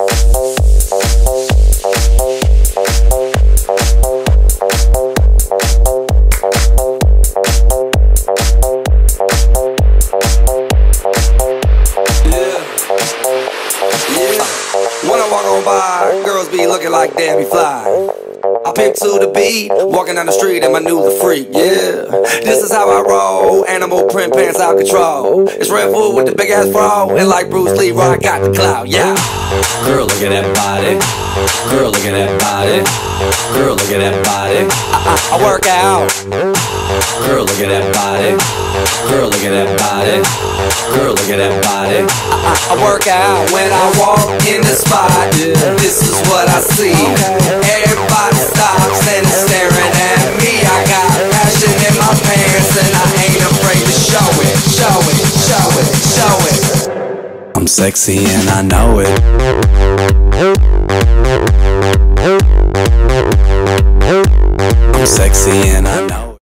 When I walk on by, girls be looking like Debbie Fly. I pick to the beat, walking down the street and my new the freak, yeah. This is how I roll, animal print pants out control. It's Red Bull with the big ass bra, and like Bruce Lee, I got the clout, yeah. Girl, look at that body. Girl, look at that body. Girl, look at that body. I work out. Girl, look at that body. Girl, look at that body. Girl, look at that body. I work out when I walk in the spot. This is what I see. Everybody stops and is staring at me. I got passion in my pants and I ain't afraid to show it. Show it, show it, show it. I'm sexy and I know it. I'm sexy